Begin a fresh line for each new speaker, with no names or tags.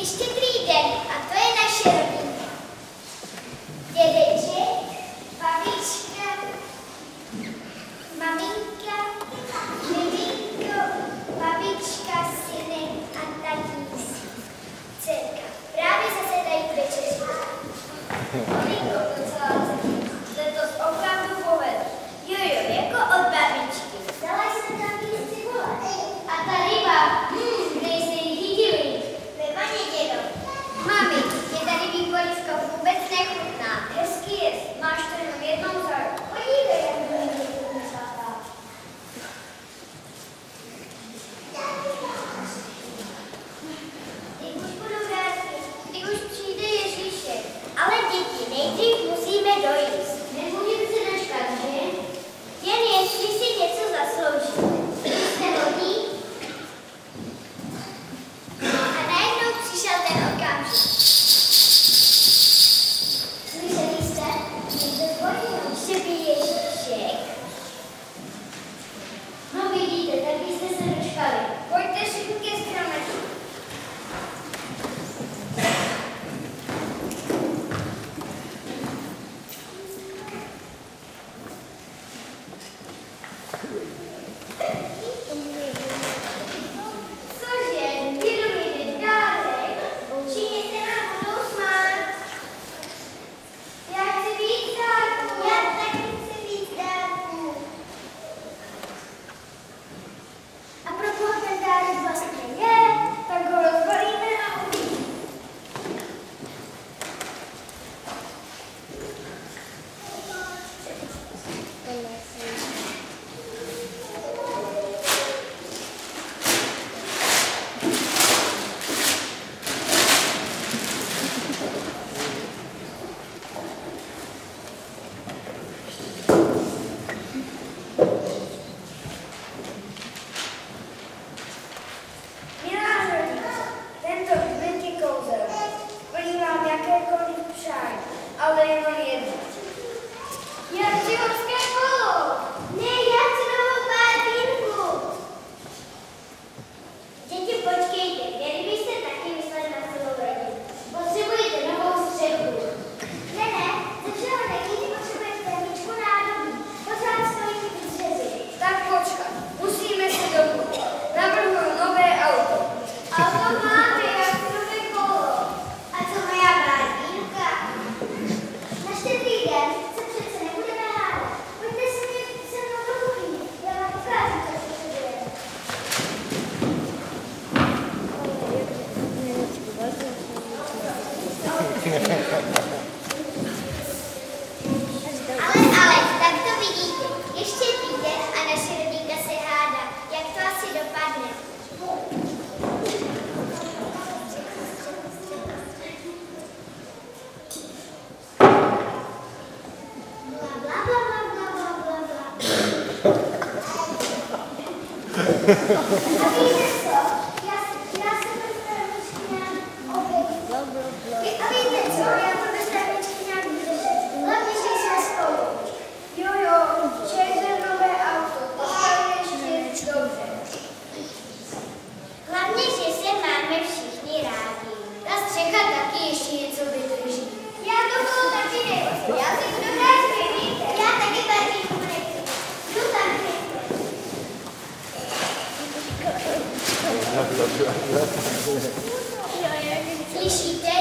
Štědrý den a to je naše rodina. Dědeček, babička, maminka, miminko, babička, synek a tatík, dcerka. Právě zase dají k večeři. Maminko, docela se to opravdu povedlo. Jojo, jako od babičky. Dala jsem tam víc cibule. A ta ryba, kde jste ji chytili? Ve vaně, dědo. Mami, mě tady výpolivka vůbec nechutná. Hezký je, máš to jenom jednou za rok. Podívej, jak to je svatá. Teď už budu vrátky, teď už přijde Ježíšek. Ale děti, nejdřív musíme dojíst. Nemůžeme se dočkat, že? Jen jestli si něco zasloužíme. Jste hodní? A najednou přišel ten okamžik. Slyšeli jste? Někdo zvonil, že by Ježíšek. No vidíte, tak byste se dočkali. Pojďte všichni ke skrametu. Ale, tak to vidíte. Ještě týden a naše rodinka se hádá. Jak to asi dopadne? Bla, bla, bla, bla, bla, bla, bla. A víte co? Já se bez trávičky nějak objeví. A víte co? Já to bez trávičky nějak vyřeším. Hlavně, že jsme spolu. Jo, čejde nové auto. Postavíme ještě dobře. Hlavně, že se máme všichni rádi. Ta střecha taky ještě něco vydrží. Já to bylo taky nechci. Já si budu hrát víte. Já taky Bartýku nechci. Jdu tam nechci. Slyšíte?